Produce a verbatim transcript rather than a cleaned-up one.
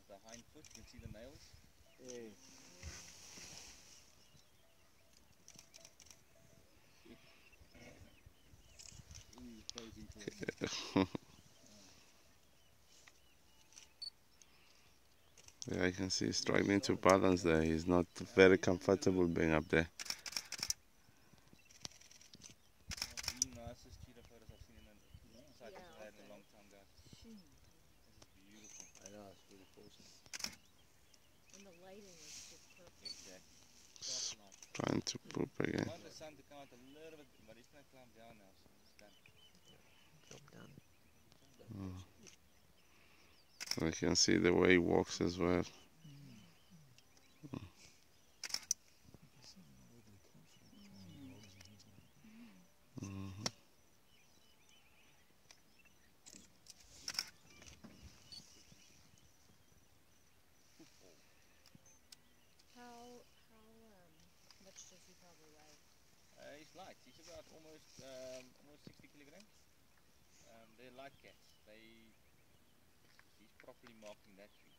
the hind foot. You can see the nails. Yeah. He's posing for it. Yeah, I can see he's struggling to balance there. He's not very comfortable being up there. The nicest cheetah photos I've seen in a cycle Yeah, I've had in a okay. long time, guys. This is beautiful. I know, it's really awesome. And the lighting is just perfect. Exactly. Trying to poop again. I want the sun to come out a little bit, but he's going to climb down now, so it's done. Job done. Mm. I can see the way he walks as well. Mm. Mm-hmm. How how um much does he probably weigh? Uh, he's light. He's about almost um, almost sixty kilograms. Um, they're light cats. They he's properly marking that tree.